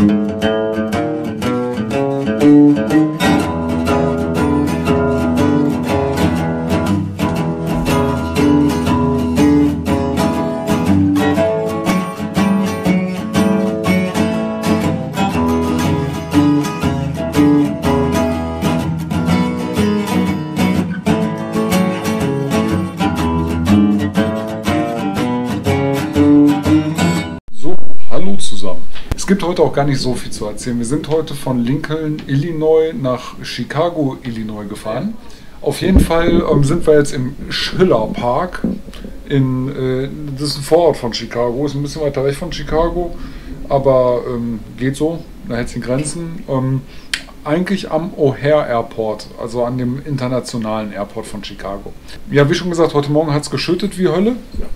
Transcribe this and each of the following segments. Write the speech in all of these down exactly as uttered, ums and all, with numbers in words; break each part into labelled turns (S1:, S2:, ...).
S1: Hallo zusammen. Es gibt heute auch gar nicht so viel zu erzählen. Wir sind heute von Lincoln, Illinois nach Chicago, Illinois gefahren. Auf jeden Fall ähm, sind wir jetzt im Schiller Park. In, äh, das ist ein Vorort von Chicago, ist ein bisschen weiter weg von Chicago, aber ähm, geht so, da hält es in Grenzen. Ähm, eigentlich am O'Hare Airport, also an dem internationalen Airport von Chicago. Ja, wie schon gesagt, heute Morgen hat es geschüttet wie Hölle.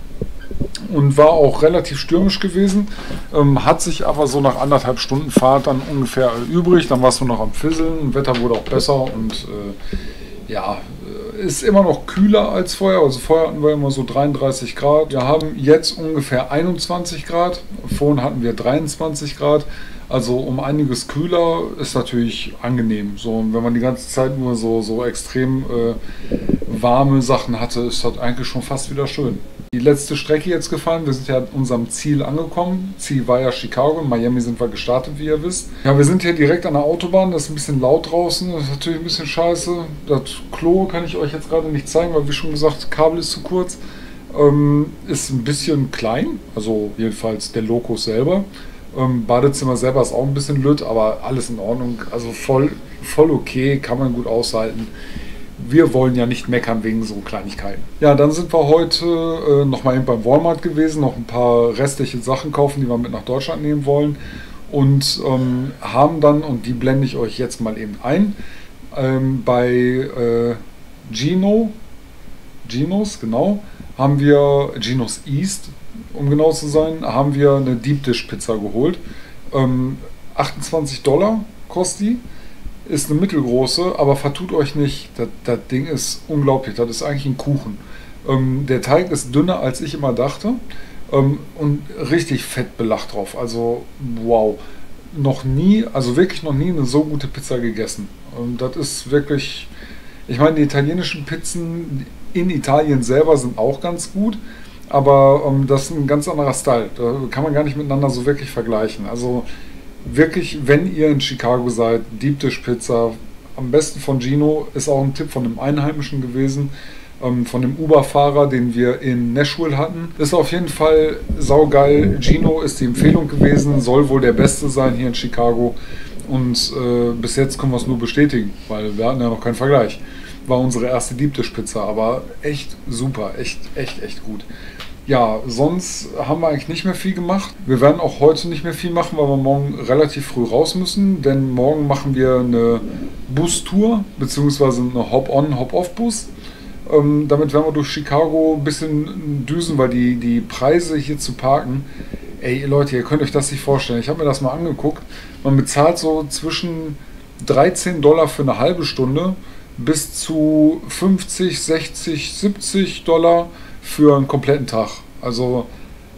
S1: Und war auch relativ stürmisch gewesen, ähm, hat sich aber so nach anderthalb Stunden Fahrt dann ungefähr übrig, dann war es nur noch am Fisseln, Wetter wurde auch besser und äh, ja, ist immer noch kühler als vorher, also vorher hatten wir immer so dreiunddreißig Grad, wir haben jetzt ungefähr einundzwanzig Grad, vorhin hatten wir dreiundzwanzig Grad, also um einiges kühler, ist natürlich angenehm, so, und wenn man die ganze Zeit nur so, so extrem äh, warme Sachen hatte, ist das eigentlich schon fast wieder schön. Die letzte Strecke jetzt gefahren, wir sind ja an unserem Ziel angekommen. Ziel war ja Chicago, in Miami sind wir gestartet, wie ihr wisst. Ja, wir sind hier direkt an der Autobahn, das ist ein bisschen laut draußen, das ist natürlich ein bisschen scheiße. Das Klo kann ich euch jetzt gerade nicht zeigen, weil wie schon gesagt, Kabel ist zu kurz. Ähm, ist ein bisschen klein, also jedenfalls der Locus selber. Ähm, Badezimmer selber ist auch ein bisschen lütt, aber alles in Ordnung, also voll, voll okay, kann man gut aushalten. Wir wollen ja nicht meckern wegen so Kleinigkeiten. Ja, dann sind wir heute äh, noch mal eben beim Walmart gewesen, noch ein paar restliche Sachen kaufen, die wir mit nach Deutschland nehmen wollen. Und ähm, haben dann, und die blende ich euch jetzt mal eben ein, ähm, bei äh, Gino, Ginos, genau, haben wir, Ginos East, um genau zu sein, haben wir eine Deep Dish Pizza geholt. Ähm, achtundzwanzig Dollar kostet die. Ist eine mittelgroße, aber vertut euch nicht, das, das Ding ist unglaublich, das ist eigentlich ein Kuchen. Ähm, der Teig ist dünner, als ich immer dachte, ähm, und richtig fett belacht drauf, also wow, noch nie, also wirklich noch nie eine so gute Pizza gegessen. Ähm, das ist wirklich, ich meine, die italienischen Pizzen in Italien selber sind auch ganz gut, aber ähm, das ist ein ganz anderer Style, da kann man gar nicht miteinander so wirklich vergleichen, also wirklich, wenn ihr in Chicago seid, Deep Dish Pizza, am besten von Gino, ist auch ein Tipp von einem Einheimischen gewesen, ähm, von dem Uber-Fahrer, den wir in Nashville hatten. Ist auf jeden Fall saugeil. Gino ist die Empfehlung gewesen, soll wohl der Beste sein hier in Chicago und äh, bis jetzt können wir es nur bestätigen, weil wir hatten ja noch keinen Vergleich. War unsere erste Deep Dish Pizza, aber echt super, echt, echt, echt gut. Ja, sonst haben wir eigentlich nicht mehr viel gemacht. Wir werden auch heute nicht mehr viel machen, weil wir morgen relativ früh raus müssen, denn morgen machen wir eine Bustour, beziehungsweise eine Hop-on, Hop-off-Bus. Ähm, damit werden wir durch Chicago ein bisschen düsen, weil die, die Preise hier zu parken, ey Leute, ihr könnt euch das nicht vorstellen. Ich habe mir das mal angeguckt. Man bezahlt so zwischen dreizehn Dollar für eine halbe Stunde bis zu fünfzig, sechzig, siebzig Dollar für einen kompletten Tag. Also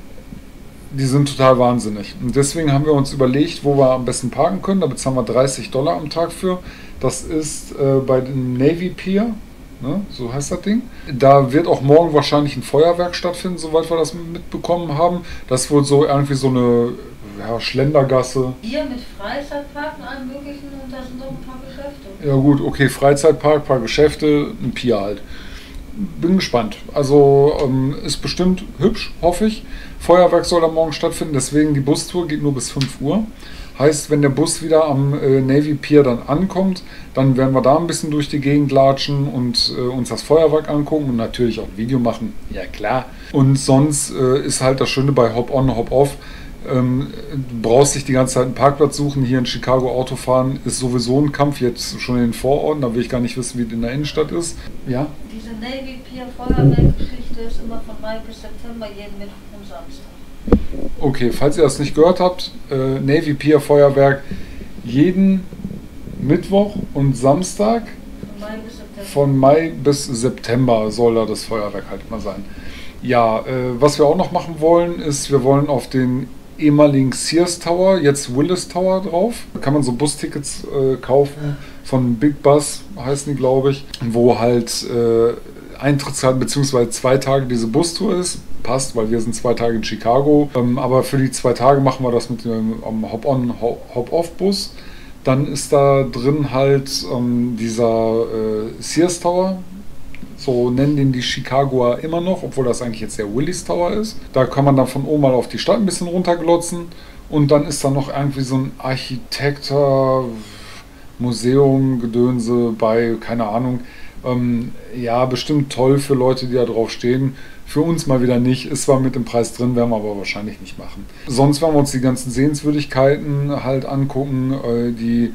S1: die sind total wahnsinnig. Und deswegen haben wir uns überlegt, wo wir am besten parken können. Da bezahlen wir dreißig Dollar am Tag für. Das ist äh, bei dem Navy Pier, ne? So heißt das Ding. Da wird auch morgen wahrscheinlich ein Feuerwerk stattfinden, soweit wir das mitbekommen haben. Das wird so irgendwie so eine ja, Schlendergasse.
S2: Hier mit Freizeitpark und allem möglichen und da sind noch ein paar Geschäfte.
S1: Ja gut, okay, Freizeitpark, ein paar Geschäfte, ein Pier halt. Bin gespannt. Also ähm, ist bestimmt hübsch, hoffe ich. Feuerwerk soll da morgen stattfinden, deswegen die Bustour geht nur bis fünf Uhr. Heißt, wenn der Bus wieder am äh, Navy Pier dann ankommt, dann werden wir da ein bisschen durch die Gegend latschen und äh, uns das Feuerwerk angucken und natürlich auch ein Video machen. Ja klar. Und sonst äh, ist halt das Schöne bei Hop-on, Hop-off. Ähm, du brauchst dich die ganze Zeit einen Parkplatz suchen. Hier in Chicago Autofahren ist sowieso ein Kampf, jetzt schon in den Vororten, da will ich gar nicht wissen, wie es in der Innenstadt ist. Ja?
S2: Diese Navy Pier Feuerwerkgeschichte ist immer von Mai bis September, jeden Mittwoch und Samstag.
S1: Okay, falls ihr das nicht gehört habt, äh, Navy Pier Feuerwerk jeden Mittwoch und Samstag
S2: Von Mai bis September.
S1: von Mai bis September soll da das Feuerwerk halt immer sein. Ja, äh, was wir auch noch machen wollen, ist, wir wollen auf den ehemaligen Sears Tower, jetzt Willis Tower drauf. Da kann man so Bustickets äh, kaufen von Big Bus, heißen die, glaube ich, wo halt äh, Eintrittszeit bzw. zwei Tage diese Bustour ist. Passt, weil wir sind zwei Tage in Chicago. Ähm, aber für die zwei Tage machen wir das mit dem um, Hop-on, Hop-off-Bus. Dann ist da drin halt ähm, dieser äh, Sears Tower. So nennen den die Chicagoer immer noch, obwohl das eigentlich jetzt der Willis Tower ist. Da kann man dann von oben mal auf die Stadt ein bisschen runterglotzen. Und dann ist da noch irgendwie so ein Architekter, Museum, Gedönse bei, keine Ahnung. Ähm, ja, bestimmt toll für Leute, die da drauf stehen. Für uns mal wieder nicht. Ist zwar mit dem Preis drin, werden wir aber wahrscheinlich nicht machen. Sonst werden wir uns die ganzen Sehenswürdigkeiten halt angucken. Äh, die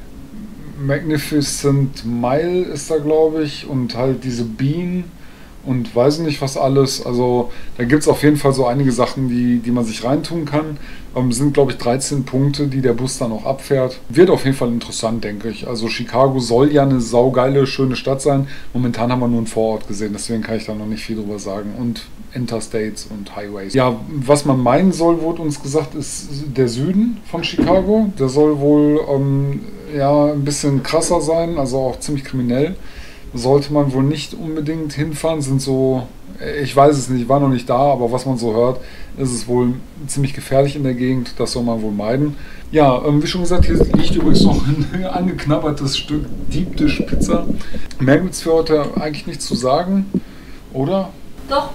S1: Magnificent Mile ist da, glaube ich, und halt diese Bean und weiß nicht was alles. Also da gibt es auf jeden Fall so einige Sachen, die, die man sich reintun kann. Ähm, sind, glaube ich, dreizehn Punkte, die der Bus dann auch abfährt. Wird auf jeden Fall interessant, denke ich. Also Chicago soll ja eine saugeile, schöne Stadt sein. Momentan haben wir nur einen Vorort gesehen, deswegen kann ich da noch nicht viel drüber sagen. Und Interstates und Highways. Ja, was man meinen soll, wurde uns gesagt, ist der Süden von Chicago. Der soll wohl ähm, ja, ein bisschen krasser sein, also auch ziemlich kriminell. Sollte man wohl nicht unbedingt hinfahren, sind so, ich weiß es nicht, ich war noch nicht da, aber was man so hört, ist es wohl ziemlich gefährlich in der Gegend, das soll man wohl meiden. Ja, ähm, wie schon gesagt, hier liegt übrigens noch ein angeknabbertes Stück Deep Dish Pizza. Mehr gibt es für heute eigentlich nichts zu sagen, oder?
S2: Doch.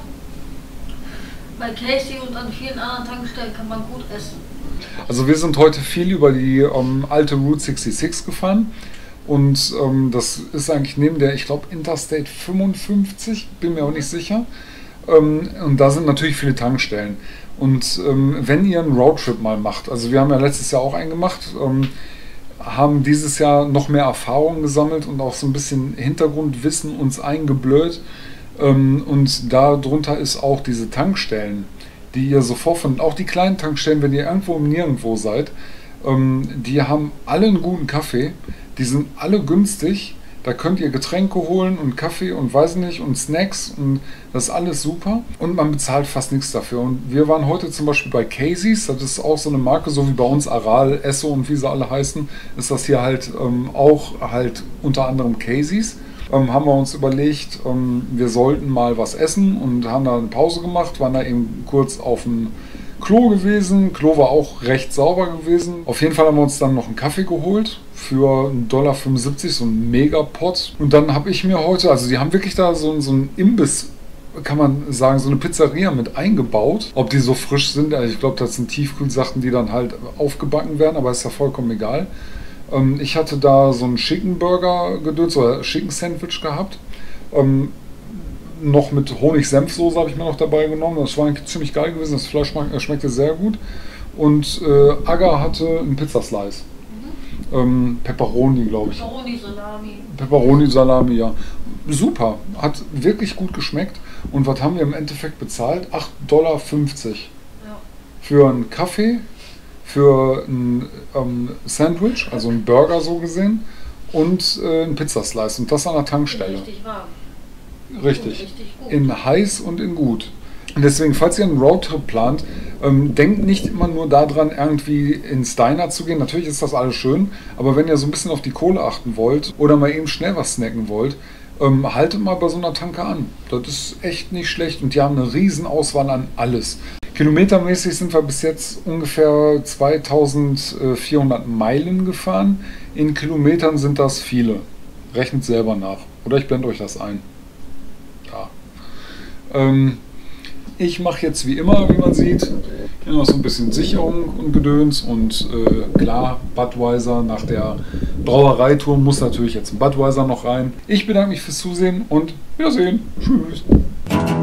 S2: Bei Casey und an vielen anderen Tankstellen kann man gut essen.
S1: Also wir sind heute viel über die ähm, alte Route sechsundsechzig gefahren. Und ähm, das ist eigentlich neben der, ich glaube, Interstate fünfundfünfzig, bin mir auch nicht sicher. Ähm, und da sind natürlich viele Tankstellen. Und ähm, wenn ihr einen Roadtrip mal macht, also wir haben ja letztes Jahr auch einen gemacht, ähm, haben dieses Jahr noch mehr Erfahrungen gesammelt und auch so ein bisschen Hintergrundwissen uns eingeblöd. Ähm, und darunter ist auch diese Tankstellen, die ihr sofort von, auch die kleinen Tankstellen, wenn ihr irgendwo im Nirgendwo seid, ähm, die haben alle einen guten Kaffee. Die sind alle günstig, da könnt ihr Getränke holen und Kaffee und weiß nicht und Snacks und das ist alles super und man bezahlt fast nichts dafür. Und wir waren heute zum Beispiel bei Casey's, das ist auch so eine Marke, so wie bei uns Aral, Esso und wie sie alle heißen, ist das hier halt ähm, auch halt unter anderem Casey's. Ähm, haben wir uns überlegt, ähm, wir sollten mal was essen und haben da eine Pause gemacht, waren da eben kurz auf dem Klo gewesen. Klo war auch recht sauber gewesen. Auf jeden Fall haben wir uns dann noch einen Kaffee geholt für ein Dollar fünfundsiebzig, so ein Megapot. Und dann habe ich mir heute, also die haben wirklich da so, so einen Imbiss, kann man sagen, so eine Pizzeria mit eingebaut. Ob die so frisch sind, also ich glaube, das sind Tiefkühlsachen, die dann halt aufgebacken werden, aber ist ja vollkommen egal. Ähm, ich hatte da so einen Chicken Burger gedöns oder Chicken Sandwich gehabt. Ähm, noch mit Honig-Senfsoße habe ich mir noch dabei genommen. Das war eigentlich ziemlich geil gewesen. Das Fleisch schmeckte sehr gut. Und äh, Aga hatte einen Pizzaslice. Mhm. Ähm, Pepperoni, glaube ich.
S2: Pepperoni-Salami.
S1: Pepperoni-Salami, ja. Super. Hat wirklich gut geschmeckt. Und was haben wir im Endeffekt bezahlt? acht Dollar fünfzig. Ja. Für einen Kaffee, für ein ähm, Sandwich, also einen Burger so gesehen, und äh, einen Pizzaslice. Und das an der Tankstelle.
S2: Richtig warm.
S1: Richtig. In heiß und in gut. Und deswegen, falls ihr einen Roadtrip plant, ähm, denkt nicht immer nur daran, irgendwie ins Diner zu gehen. Natürlich ist das alles schön, aber wenn ihr so ein bisschen auf die Kohle achten wollt oder mal eben schnell was snacken wollt, ähm, haltet mal bei so einer Tanke an. Das ist echt nicht schlecht und die haben eine riesen Auswahl an alles. Kilometermäßig sind wir bis jetzt ungefähr zweitausendvierhundert Meilen gefahren. In Kilometern sind das viele. Rechnet selber nach. Oder ich blende euch das ein. Ja. Ähm, ich mache jetzt wie immer, wie man sieht, hier noch so ein bisschen Sicherung und Gedöns und äh, klar, Budweiser nach der Brauereitour muss natürlich jetzt ein Budweiser noch rein. Ich bedanke mich fürs Zusehen und Wiedersehen. Tschüss.